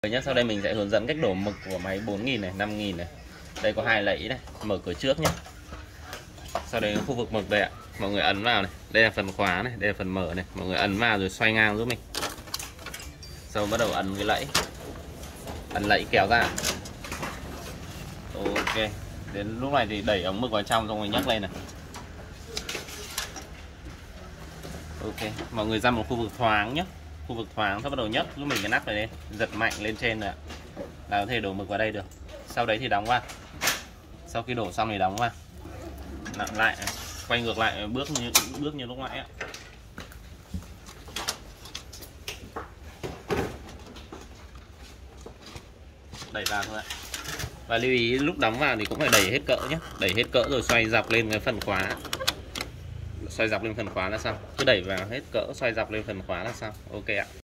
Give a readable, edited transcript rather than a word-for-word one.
Nhé, sau đây mình sẽ hướng dẫn cách đổ mực của máy 4000 này, 5000 này. Đây có hai lẫy này, mở cửa trước nhé. Sau đây khu vực mực đây ạ. Mọi người ấn vào này, đây là phần khóa này, đây là phần mở này. Mọi người ấn vào rồi xoay ngang giúp mình. Sau bắt đầu ấn cái lẫy. Ấn lẫy kéo ra. Ok. Đến lúc này thì đẩy ống mực vào trong xong rồi nhấc lên này. Ok, mọi người ra một khu vực thoáng nhé. Khu vực thoáng, sau bắt đầu nhấc giúp mình cái nắp này lên, giật mạnh lên trên rồi ạ. Là có thể đổ mực vào đây được. Sau đấy thì đóng vào. Sau khi đổ xong thì đóng vào. Nặng lại, quay ngược lại bước như lúc nãy ạ. Đẩy vào thôi ạ. Và lưu ý lúc đóng vào thì cũng phải đẩy hết cỡ nhé. Đẩy hết cỡ rồi xoay dọc lên cái phần khóa. Xoay dọc lên phần khóa là xong. Cứ đẩy vào hết cỡ, xoay dọc lên phần khóa là xong. Ok ạ.